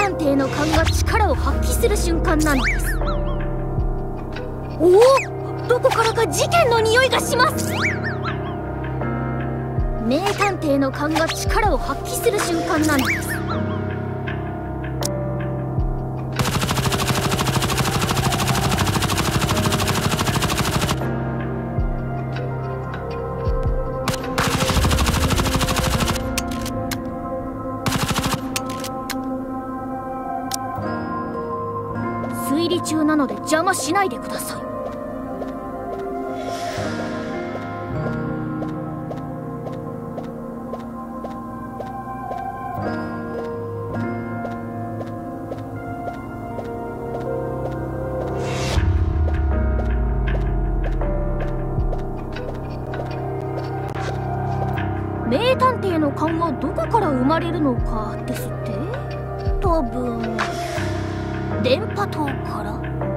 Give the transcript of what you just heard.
探偵の勘が力を発揮する瞬間なのです。おお、どこからか事件の匂いがします。名探偵の勘が力を発揮する瞬間なのです。推理中なので邪魔しないでください。名探偵の勘はどこから生まれるのかですって。多分電波塔から。